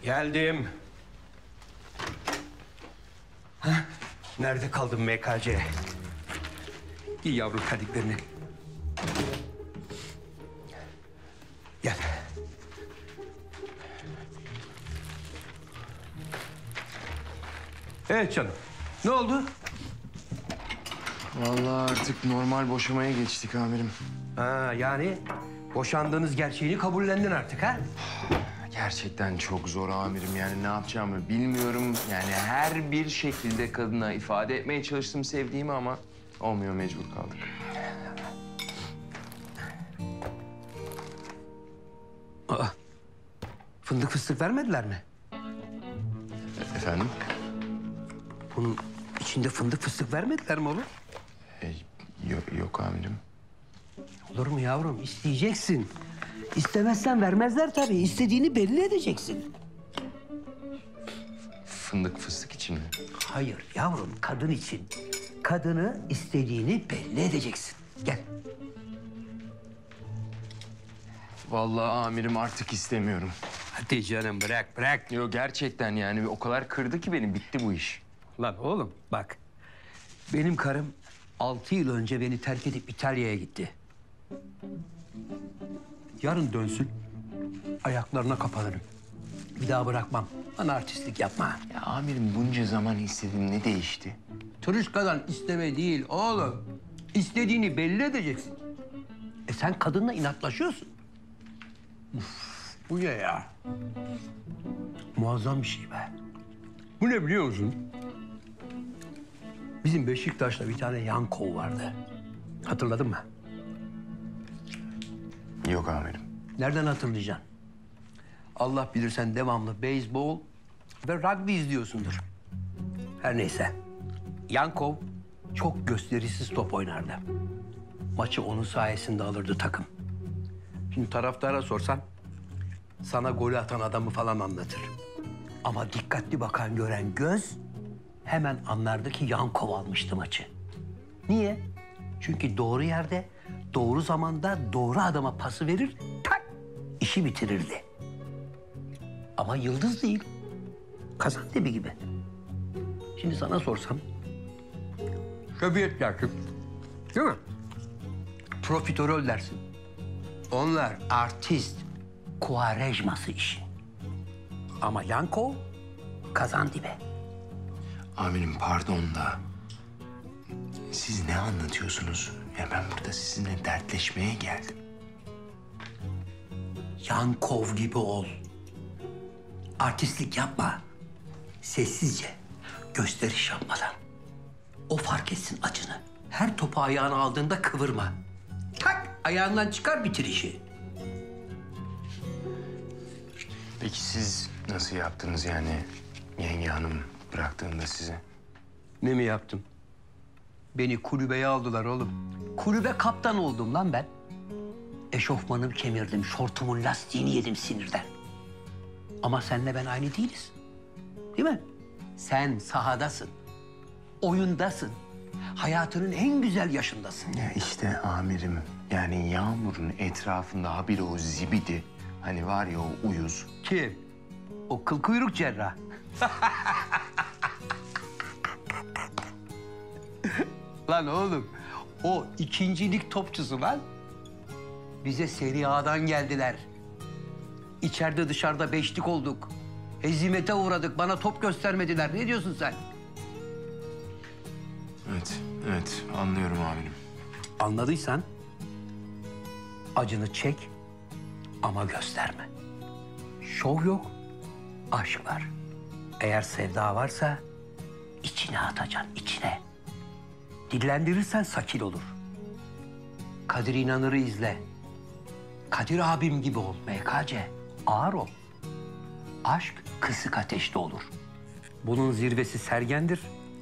Geldim. Hah, nerede kaldın MKC? Giy yavrum terliklerini. Gel. Evet canım. Ne oldu? Vallahi artık normal boşamaya geçtik amirim. Ha, yani boşandığınız gerçeğini kabullendin artık ha? Gerçekten çok zor amirim. Yani ne yapacağımı bilmiyorum. Yani her bir şekilde kadına ifade etmeye çalıştım sevdiğimi ama olmuyor, mecbur kaldık. Aa, fındık fıstık vermediler mi? Efendim? Bunun içinde fındık fıstık vermediler mi oğlum? Yok amirim. Olur mu yavrum? İsteyeceksin. İstemezsen vermezler tabii. İstediğini belli edeceksin. Fındık fıstık için mi? Hayır yavrum, kadın için. Kadını istediğini belli edeceksin. Gel. Vallahi amirim artık istemiyorum. Hadi canım bırak. Yok gerçekten yani o kadar kırdı ki beni, bitti bu iş. Lan oğlum bak. Benim karım 6 yıl önce beni terk edip İtalya'ya gitti. Yarın dönsün. Ayaklarına kapanırım. Bir daha bırakmam. Bana artistlik yapma. Ya amirim bunca zaman istediğim ne değişti? Turuşkadan isteme değil oğlum. İstediğini belli edeceksin. Sen kadınla inatlaşıyorsun. Uf, bu ne ya? Muazzam bir şey be. Bu ne biliyor musun? Bizim Beşiktaş'ta bir tane Yankov vardı. Hatırladın mı? Yok amirim. Nereden hatırlayacaksın? Allah bilir sen devamlı beyzbol ve rugby izliyorsundur. Her neyse. Yankov çok gösterişsiz top oynardı. Maçı onun sayesinde alırdı takım. Şimdi taraftara sorsan sana golü atan adamı falan anlatır. Ama dikkatli bakan gören göz hemen anlardı ki Yankov almıştı maçı. Niye? Çünkü doğru yerde, doğru zamanda doğru adama pası verir, tak işi bitirirdi. Ama yıldız değil. Kazandibi gibi. Şimdi sana sorsam şöbiyet dersin. Değil mi? Profiterol dersin. Onlar artist, Kuarejması işin. Ama Yankov Kazandibi. Amirim pardon da siz ne anlatıyorsunuz? Ya ben burada sizinle dertleşmeye geldim. Yankov gibi ol. Artistlik yapma. Sessizce, gösteriş yapmadan. O fark etsin acını. Her topu ayağına aldığında kıvırma. Tak, ayağından çıkar bitir işi. Peki siz nasıl yaptınız yani yenge hanım bıraktığında sizi? Ne mi yaptım? Beni kulübeye aldılar oğlum. Kulübe kaptan oldum lan ben. Eşofmanımı kemirdim, şortumun lastiğini yedim sinirden. Ama senle ben aynı değiliz. Değil mi? Sen sahadasın. Oyundasın. Hayatının en güzel yaşındasın. Ya işte amirim yani Yağmur'un etrafında habire o zibidi. Hani var ya o uyuz. Kim? O kıl kuyruk cerrah. Lan oğlum, o ikincilik topçusu lan. Bize Serie A'dan geldiler. İçeride dışarıda beşlik olduk. Hezimete uğradık, bana top göstermediler. Ne diyorsun sen? Evet anlıyorum amirim. Anladıysan acını çek ama gösterme. Şov yok, aşk var. Eğer sevda varsa içine atacaksın, içine. Dillendirirsen sakil olur. Kadir İnanır'ı izle. Kadir abim gibi ol MKC. Ağır ol. Aşk kısık ateşte olur. Bunun zirvesi Sergen'dir.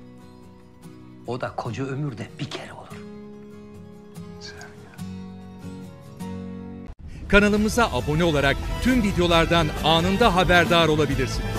O da koca ömürde bir kere olur. Kanalımıza abone olarak tüm videolardan anında haberdar olabilirsiniz.